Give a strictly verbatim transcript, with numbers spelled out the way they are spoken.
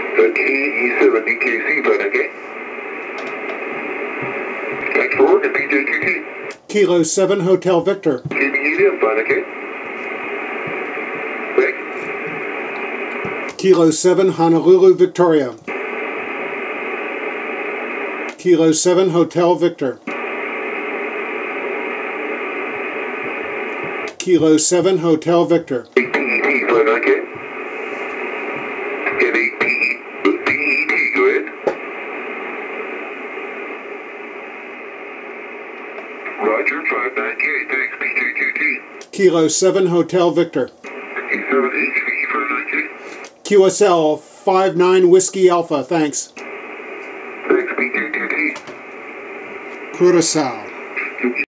K E seven D K C, okay? Thanks for working, P J two T. Kilo seven Hotel Victor. K B E M, okay? Thanks. Kilo seven Honolulu Victoria. Kilo seven Hotel Victor. Kilo seven Hotel Victor. eight P E T, flight okay? Get eight P E T, go ahead. Roger, five nine K, thanks, P J two T. Kilo seven Hotel Victor. K seven H V five nine K. Q S L five nine Whiskey Alpha, thanks. Thanks, P J two T. Curacao.